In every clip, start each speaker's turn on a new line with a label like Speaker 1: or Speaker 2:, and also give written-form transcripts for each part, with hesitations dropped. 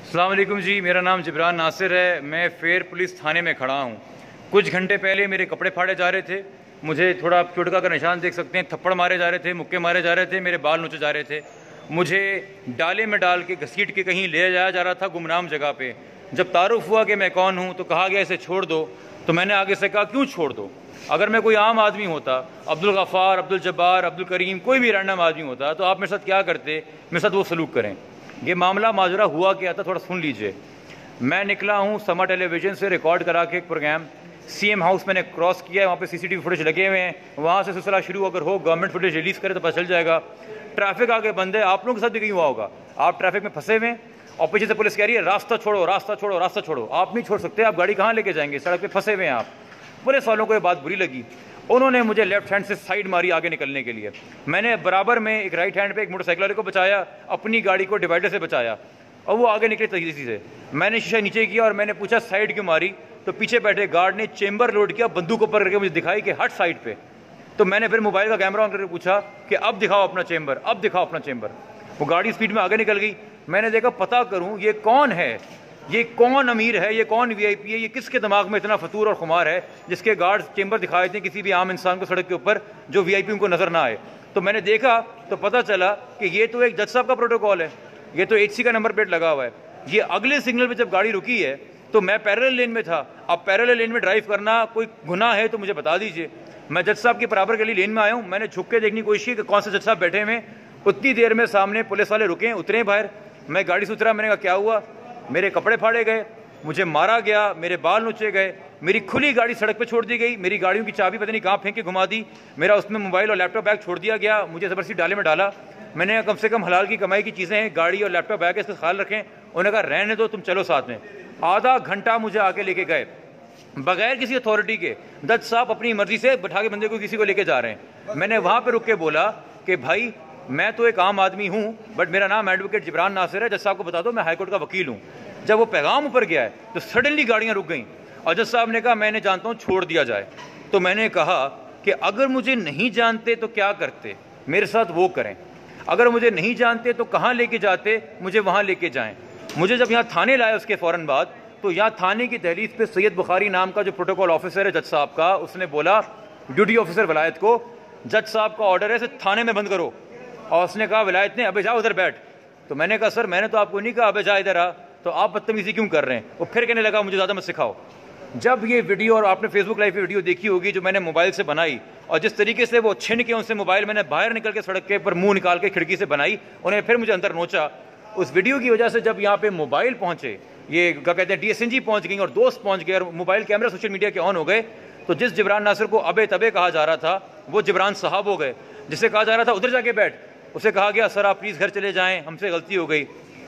Speaker 1: السلام علیکم جی، میرا نام جبران ناصر ہے. میں فیر پولیس تھانے میں کھڑا ہوں. کچھ گھنٹے پہلے میرے کپڑے پھاڑے جا رہے تھے. مجھے تھوڑا آپ چوٹکا کا نشان دیکھ سکتے ہیں. تھپڑ مارے جا رہے تھے, مکے مارے جا رہے تھے, میرے بال نوچے جا رہے تھے. مجھے ڈالے میں ڈال کے گھسیٹ کے کہیں لے جایا جا رہا تھا گمنام جگہ پہ. جب تعارف ہوا کہ میں کون ہوں تو کہا گیا اسے چھوڑ دو. تو میں نے آگے سے کہا کیوں چھوڑ دو؟ اگر میں کوئی عام آدمی ہوتا, عبدالغفار, عبدالجبار, عبدالکریم, کوئی بھی رینڈم آدمی ہوتا تو آپ میرے ساتھ کیا کرتے؟ میرے ساتھ وہ سلوک کریں. یہ معاملہ ماجرا ہوا کیا تھا تھوڑا سن لیجئے. میں نکلا ہوں سما ٹیلی ویژن سے ریکارڈ کرا کے ایک پروگرام. سی ایم ہاؤس میں نے کراس کیا ہے, وہاں پہ سی سی ٹی وی فوٹیج لگے ہوئے ہیں. وہاں سے سلسلہ شروع اگر ہو, گورنمنٹ فوٹیج ریلیز کرے تو پتہ چل جائے گا. ٹریفک آگے بند ہے. آپ لوگوں کے ساتھ بھی کہیں ہوا ہوگا, آپ ٹریفک میں پھنسے ہوئے ہیں اور پیچھے سے پولیس کہہ رہی ہے راستہ چھوڑو, راستہ چھوڑو, راستہ چھوڑو. آپ نہیں چھوڑ سکتے, آپ گاڑی کہاں لے کے جائیں گے؟ سڑک پہ پھنسے ہوئے ہیں آپ. پولیس والوں کو یہ بات بری لگی. انہوں نے مجھے لیفٹ ہینڈ سے سائڈ ماری آگے نکلنے کے لیے. میں نے برابر میں ایک رائٹ ہینڈ پہ ایک موٹر سائیکل والے کو بچایا, اپنی گاڑی کو ڈیوائڈر سے بچایا, اور وہ آگے نکلے تیزی سے. میں نے شیشہ نیچے کیا اور میں نے پوچھا سائڈ کیوں ماری؟ تو پیچھے بیٹھے گارڈ نے چیمبر لوڈ کیا, بندوق اوپر کر کے مجھے دکھائی کہ ہٹ سائڈ پہ. تو میں نے پھر موبائل کا کیمرہ آن کر کے پوچھا کہ اب دکھاؤ اپنا چیمبر, اب دکھاؤ اپنا چیمبر. وہ گاڑی اسپیڈ میں آگے نکل گئی. میں نے دیکھا پتہ کروں یہ کون ہے, یہ کون امیر ہے, یہ کون وی آئی پی ہے, یہ کس کے دماغ میں اتنا فطور اور خمار ہے جس کے گارڈ چیمبر دکھائے تھے کسی بھی عام انسان کو سڑک کے اوپر جو وی آئی پی ان کو نظر نہ آئے. تو میں نے دیکھا تو پتہ چلا کہ یہ تو ایک جج صاحب کا پروٹوکول ہے, یہ تو ایچ سی کا نمبر پلیٹ لگا ہوا ہے. یہ اگلے سگنل پہ جب گاڑی رکی ہے تو میں پیرلل لین میں تھا. اب پیرلل لین میں ڈرائیو کرنا کوئی گناہ ہے تو مجھے بتا دیجئے. میں جج صاحب کے برابر کے لیے لین میں آیا ہوں. میں نے جھک کے دیکھنے کی کوشش کی کہ کون سے جج صاحب بیٹھے ہوئے. اتنی دیر میں سامنے پولیس والے رکے, اترے باہر. میں گاڑی سے اترا, میں نے کہا کیا ہوا؟ میرے کپڑے پھاڑے گئے, مجھے مارا گیا, میرے بال نوچے گئے, میری کھلی گاڑی سڑک پہ چھوڑ دی گئی, میری گاڑیوں کی چابی پتہ نہیں کہاں پھینک کے گھما دی, میرا اس میں موبائل اور لیپ ٹاپ بیگ چھوڑ دیا گیا, مجھے زبردستی ڈالے میں ڈالا. میں نے کم سے کم حلال کی کمائی کی چیزیں ہیں, گاڑی اور لیپ ٹاپ بیگ ہے, اس کا خیال رکھیں. انہوں نے کہا رہنے دو, تم چلو ساتھ میں. آدھا گھنٹہ مجھے آگے لے کے گئے بغیر کسی اتھارٹی کے. جج صاحب اپنی مرضی سے بٹھا کے بندے کو کسی کو لے کے جا رہے ہیں. میں نے وہاں پہ رک کے بولا کہ بھائی میں تو ایک عام آدمی ہوں, بٹ میرا نام ایڈوکیٹ جبران ناصر ہے, جج صاحب کو بتا دو میں ہائی کورٹ کا وکیل ہوں. جب وہ پیغام اوپر گیا ہے تو سڈنلی گاڑیاں رک گئیں اور جج صاحب نے کہا میں نے جانتا ہوں, چھوڑ دیا جائے. تو میں نے کہا کہ اگر مجھے نہیں جانتے تو کیا کرتے, میرے ساتھ وہ کریں. اگر مجھے نہیں جانتے تو کہاں لے کے جاتے, مجھے وہاں لے کے جائیں. مجھے جب یہاں تھانے لائے اس کے فوراً بعد, تو یہاں تھانے کی دہلیز پہ سید بخاری نام کا جو پروٹوکول آفیسر ہے جج صاحب کا, اس نے بولا ڈیوٹی آفیسر ولایت کو, جج صاحب کا آرڈر ہے اسے تھانے میں بند کرو. اور اس نے کہا ولایت نے ابے جاؤ ادھر بیٹھ. تو میں نے کہا سر میں نے تو آپ کو نہیں کہا ابے جا ادھر آ, تو آپ بدتمیزی کیوں کر رہے ہیں؟ وہ پھر کہنے لگا مجھے زیادہ مت سکھاؤ. جب یہ ویڈیو, اور آپ نے فیس بک لائیو پہ ویڈیو دیکھی ہوگی جو میں نے موبائل سے بنائی, اور جس طریقے سے وہ چھن کے ان سے موبائل میں نے باہر نکل کے سڑک کے پر منہ نکال کے کھڑکی سے بنائی, انہیں پھر مجھے اندر نوچا. اس ویڈیو کی وجہ سے جب یہاں پہ موبائل پہنچے, یہ کیا کہتے ہیں ڈی ایس این جی پہنچ گئی اور دوست پہنچ گئے اور موبائل کیمرہ سوشل میڈیا کے آن ہو گئے, تو جس جبران ناصر کو ابے تبے کہا جا رہا تھا وہ جبران صاحب ہو گئے. جسے کہا جا رہا تھا ادھر جا کے بیٹھ, اسے کہا گیا سر آپ پلیز گھر چلے جائیں, ہم سے غلطی ہو گئی.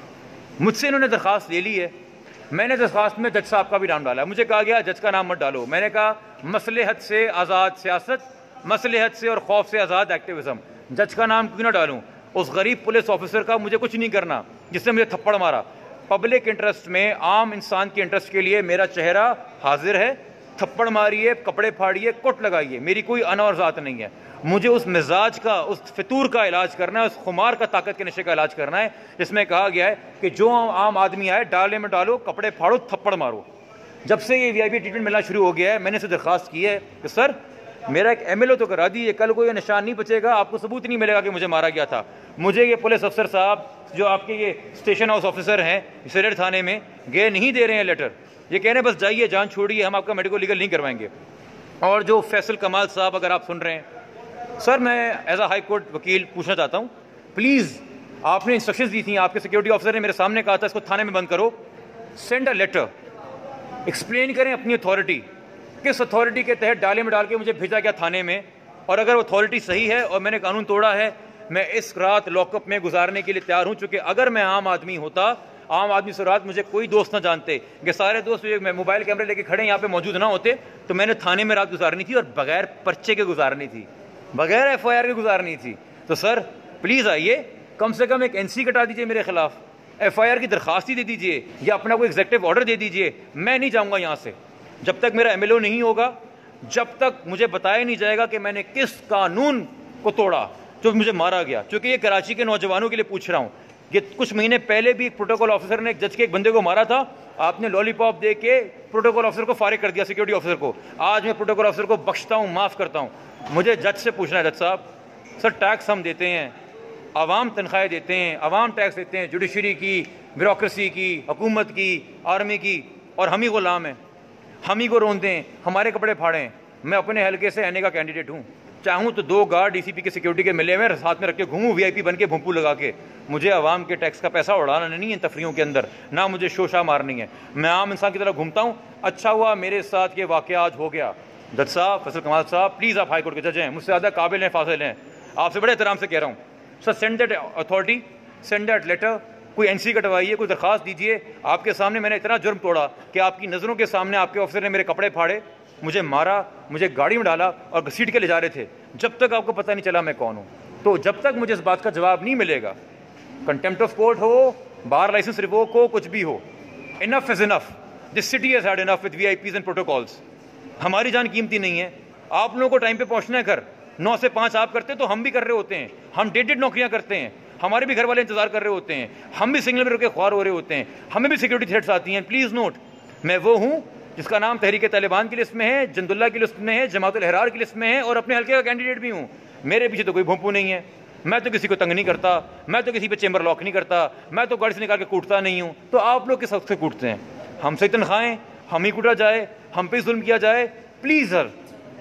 Speaker 1: مجھ سے انہوں نے درخواست لے لی ہے. میں نے درخواست میں جج صاحب کا بھی نام ڈالا. مجھے کہا گیا جج کا نام مت ڈالو. میں نے کہا مصلحت سے آزاد سیاست, مصلحت سے اور خوف سے آزاد ایکٹیویزم, جج کا نام کیوں نہ ڈالوں؟ اس غریب پولیس آفیسر کا مجھے کچھ نہیں کرنا جس نے مجھے تھپڑ مارا. پبلک انٹرسٹ میں, عام انسان کے انٹرسٹ کے لیے میرا چہرہ حاضر ہے. تھپڑ ماریے, کپڑے پھاڑیے, کٹ لگائیے, میری کوئی انا اور ذات نہیں ہے. مجھے اس مزاج کا, اس فطور کا علاج کرنا ہے, اس خمار کا, طاقت کے نشے کا علاج کرنا ہے جس میں کہا گیا ہے کہ جو عام آدمی آئے ڈالے میں ڈالو, کپڑے پھاڑو, تھپڑ مارو. جب سے یہ وی آئی پی ٹریٹمنٹ ملنا شروع ہو گیا ہے, میں نے اسے درخواست کی ہے کہ سر میرا ایک ایم ایل او تو کرا دیجیے, کل کو یہ نشان نہیں بچے گا, آپ کو ثبوت نہیں ملے گا کہ مجھے مارا گیا تھا. مجھے یہ پولیس افسر صاحب جو آپ کے یہ اسٹیشن ہاؤس آفیسر ہیں سریڑ تھانے میں, گئے نہیں دے رہے ہیں لیٹر. یہ کہہ رہے ہیں بس جائیے جان چھوڑیے, ہم آپ کا میڈیکل لیگل نہیں کروائیں گے. اور جو فیصل کمال صاحب اگر آپ سن رہے ہیں, سر میں ایز اے ہائی کورٹ وکیل پوچھنا چاہتا ہوں, پلیز آپ نے انسٹرکشنز دی تھیں, آپ کے سیکورٹی آفیسر نے میرے سامنے کہا تھا اس کو تھانے میں بند کرو. سینڈ اے لیٹر, ایکسپلین کریں اپنی اتھارٹی, کس اتھارٹی کے تحت ڈالے میں ڈال کے مجھے بھیجا گیا تھانے میں, اور اگر وہ اتھارٹی صحیح ہے اور میں نے قانون توڑا ہے, میں اس رات لاک اپ میں گزارنے کے لیے تیار ہوں. چونکہ اگر میں عام آدمی ہوتا, عام آدمی سے رات مجھے کوئی دوست نہ جانتے, کہ سارے دوست میں موبائل کیمرے لے کے کھڑے یہاں پہ موجود نہ ہوتے, تو میں نے تھانے میں رات گزارنی تھی اور بغیر پرچے کے گزارنی تھی, بغیر ایف آئی آر کے گزارنی تھی. تو سر پلیز آئیے, کم سے کم ایک این سی کٹا دیجیے میرے خلاف, ایف آئی آر کی درخواست ہی دے دیجیے, یا اپنا کوئی ایگزیکٹو آرڈر دے دیجیے. میں نہیں جاؤں گا یہاں سے جب تک میرا ایم ایل او نہیں ہوگا, جب تک مجھے بتایا نہیں جائے گا کہ میں نے کس قانون کو توڑا جو مجھے مارا گیا. چونکہ یہ کراچی کے نوجوانوں کے لیے پوچھ رہا ہوں, یہ کچھ مہینے پہلے بھی ایک پروٹوکول آفیسر نے ایک جج کے ایک بندے کو مارا تھا, آپ نے لالی پاپ دے کے پروٹوکول آفیسر کو فارغ کر دیا, سیکورٹی آفیسر کو. آج میں پروٹوکول آفیسر کو بخشتا ہوں, معاف کرتا ہوں. مجھے جج سے پوچھنا ہے, جج صاحب سر ٹیکس ہم دیتے ہیں, عوام تنخواہیں دیتے ہیں, عوام ٹیکس دیتے ہیں, جوڈیشری کی, بیوروکریسی کی, حکومت کی, آرمی کی, اور ہم ہی غلام ہیں, ہم ہی کو روندے ہیں, ہمارے کپڑے پھاڑے ہیں. میں اپنے حلقے سے اینے کا کینڈیڈیٹ ہوں, چاہوں تو 2 گارڈ ڈی سی پی کے سیکورٹی کے ملے ہوئے ساتھ میں رکھ کے گھوموں, وی آئی پی بن کے بھونپو لگا کے. مجھے عوام کے ٹیکس کا پیسہ اڑانا نہیں ہے تفریحوں کے اندر, نہ مجھے شوشا مارنی ہے. میں عام انسان کی طرح گھومتا ہوں. اچھا ہوا میرے ساتھ یہ واقعہ آج ہو گیا. جج صاحب, فیصل کمال صاحب, پلیز آپ ہائی کورٹ کے جج ہیں, مجھ سے زیادہ قابل ہیں, فاضل ہیں, آپ سے بڑے احترام سے کہہ رہا ہوں, sir send that authority, send that letter, کوئی این سی کٹوائیے, کوئی درخواست دیجیے. آپ کے سامنے میں نے اتنا جرم توڑا کہ آپ کی نظروں کے سامنے آپ کے آفیسر نے میرے کپڑے پھاڑے, مجھے مارا, مجھے گاڑی میں ڈالا اور گھسیٹ کے لے جا رہے تھے, جب تک آپ کو پتہ نہیں چلا میں کون ہوں. تو جب تک مجھے اس بات کا جواب نہیں ملے گا, کنٹمپٹ آف کورٹ ہو, بار لائسنس ریووک ہو, کچھ بھی ہو, enough is enough. This city has had enough with V I Ps and protocols. ہماری جان قیمتی نہیں ہے. آپ لوگوں کو ٹائم پہ پہنچنا ہے گھر, 9 سے 5 آپ کرتے تو ہم بھی کر رہے ہوتے ہیں. ہم 1.5 نوکریاں کرتے ہیں, ہمارے بھی گھر والے انتظار کر رہے ہوتے ہیں, ہم بھی سگنل میں رک کے خوار ہو رہے ہوتے ہیں, ہمیں بھی سیکورٹی تھریٹس آتی ہیں. پلیز نوٹ, میں وہ ہوں جس کا نام تحریک طالبان کی لسٹ میں ہے, جند اللہ کی لسٹ میں ہے, جماعت الاحرار کی لسٹ میں ہے, اور اپنے حلقے کا کینڈیڈیٹ بھی ہوں. میرے پیچھے تو کوئی بھونپو نہیں ہے, میں تو کسی کو تنگ نہیں کرتا, میں تو کسی پہ چیمبر لاک نہیں کرتا, میں تو گاڑی سے نکال کے کوٹتا نہیں ہوں. تو آپ لوگ کس حق سے کوٹتے ہیں؟ ہم سے تنخواہیں, ہم ہی کوٹا جائے, ہم پہ ظلم کیا جائے. پلیز سر,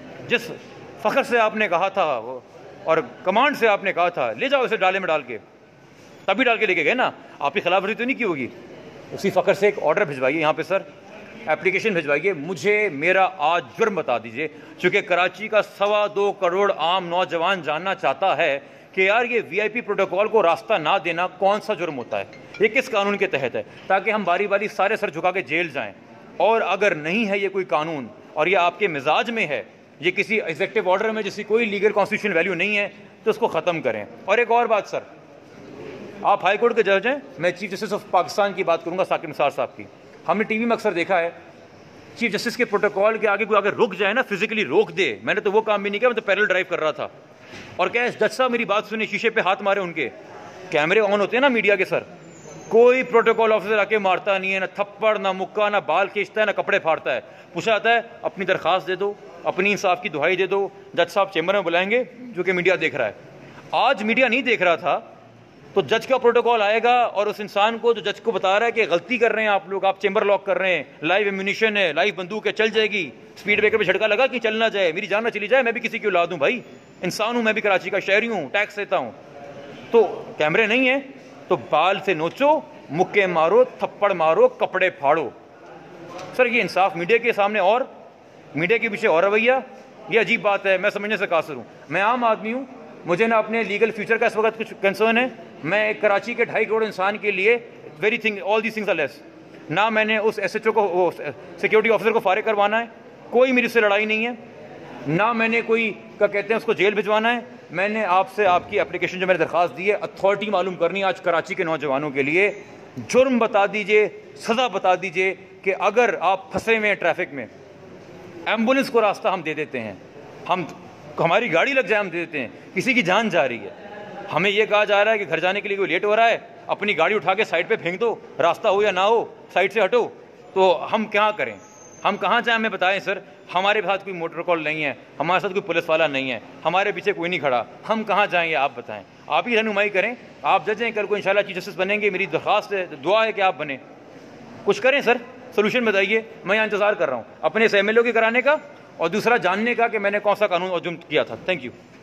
Speaker 1: جس فخر سے آپ نے کہا تھا اور کمانڈ سے آپ نے کہا تھا لے جاؤ اسے ڈالے میں ڈال کے, تبھی ڈال کے لے کے گئے نا, آپ کی خلاف ورزی تو نہیں کی ہوگی. اسی فخر سے ایک آرڈر بھجوائیے یہاں پہ سر, اپلیکیشن بھجوائیے. مجھے میرا آج جرم بتا دیجئے, چونکہ کراچی کا 2.25 کروڑ عام نوجوان جاننا چاہتا ہے کہ یار یہ وی آئی پی پروٹوکول کو راستہ نہ دینا کون سا جرم ہوتا ہے, یہ کس قانون کے تحت ہے, تاکہ ہم باری باری سارے سر جھکا کے جیل جائیں. اور اگر نہیں ہے یہ کوئی قانون اور یہ آپ کے مزاج میں ہے, یہ کسی ایگزیکٹو آرڈر میں جس کی کوئی لیگل کانسٹیٹیوشن ویلیو نہیں ہے, تو اس کو ختم کریں. اور ایک اور بات سر, آپ ہائی کورٹ کے جج ہیں, میں چیف جسٹس آف پاکستان کی بات کروں گا, ثاقب نثار صاحب کی. ہم نے ٹی وی میں اکثر دیکھا ہے چیف جسٹس کے پروٹوکول کے آگے کوئی اگر رک جائے نا, فزیکلی روک دے. میں نے تو وہ کام بھی نہیں کیا, میں تو پیرل ڈرائیو کر رہا تھا, اور کیا جج صاحب میری بات سنیں, شیشے پہ ہاتھ مارے, ان کے کیمرے آن ہوتے ہیں نا میڈیا کے سر, کوئی پروٹوکول آفیسر آ کے مارتا نہیں ہے, نہ تھپڑ, نہ مکہ, نہ بال کھینچتا ہے, نہ کپڑے پھاڑتا ہے. پوچھا جاتا ہے اپنی درخواست دے دو, اپنی انصاف کی دہائی دے دو, جج صاحب چیمبر میں بلائیں گے, جو کہ میڈیا دیکھ رہا ہے. آج میڈیا نہیں دیکھ رہا تھا, تو جج کا پروٹوکول آئے گا اور اس انسان کو جو جج کو بتا رہا ہے کہ غلطی کر رہے ہیں آپ لوگ, آپ چیمبر لاک کر رہے ہیں, لائیو ایمونیشن ہے, لائیو بندوق ہے, چل جائے گی, اسپیڈ بریکر پہ جھٹکا لگا کہ چل نہ جائے, میری جان نہ چلی جائے, میں بھی کسی کی اولاد ہوں بھائی, انسان ہوں, میں بھی کراچی کا شہری ہوں, ٹیکس دیتا ہوں. تو کیمرے نہیں ہیں تو بال سے نوچو, مکے مارو, تھپڑ مارو, کپڑے پھاڑو. سر یہ انصاف میڈیا کے سامنے اور میڈیا کے پیچھے اور رویہ, یہ عجیب بات ہے. میں سمجھنے سے قاصر ہوں, میں عام آدمی ہوں, مجھے نہ اپنے لیگل فیوچر کا اس وقت کچھ کنسرن ہے. میں ایک کراچی کے 2.5 کروڑ انسان کے لیے all these things are less. نہ میں نے اس ایس ایچ او کو, سیکورٹی آفیسر کو فارغ کروانا ہے, کوئی میری اس سے لڑائی نہیں ہے, نہ میں نے کوئی کیا کہتے ہیں اس کو جیل بھجوانا ہے. میں نے آپ سے آپ کی اپلیکیشن جو میں نے درخواست دی ہے, اتھارٹی معلوم کرنی ہے آج کراچی کے نوجوانوں کے لیے. جرم بتا دیجئے, سزا بتا دیجئے کہ اگر آپ پھنسے ہوئے ہیں ٹریفک میں, ایمبولینس کو راستہ ہم دے دیتے ہیں, ہماری گاڑی لگ جائے ہم دے دیتے ہیں, کسی کی جان جا رہی ہے, ہمیں یہ کہا جا رہا ہے کہ گھر جانے کے لیے کوئی لیٹ ہو رہا ہے, اپنی گاڑی اٹھا کے سائڈ پہ پھینک دو, راستہ ہو یا نہ ہو سائڈ سے ہٹو. تو ہم کیا کریں, ہم کہاں جائیں, ہمیں بتائیں سر. ہمارے ساتھ کوئی موٹر کال نہیں ہے, ہمارے ساتھ کوئی پولیس والا نہیں ہے, ہمارے پیچھے کوئی نہیں کھڑا, ہم کہاں جائیں یہ آپ بتائیں. آپ ہی رہنمائی کریں, آپ جج ہیں, کل کو انشاءاللہ چیف جسٹس بنیں گے, میری درخواست ہے, دعا ہے کہ آپ بنیں. کچھ کریں سر, سولوشن بتائیے. میں یہاں انتظار کر رہا ہوں اپنے اس ایم ایل او کے کرانے کا, اور دوسرا جاننے کا کہ میں نے کون سا قانون اور جرم کیا تھا. Thank you.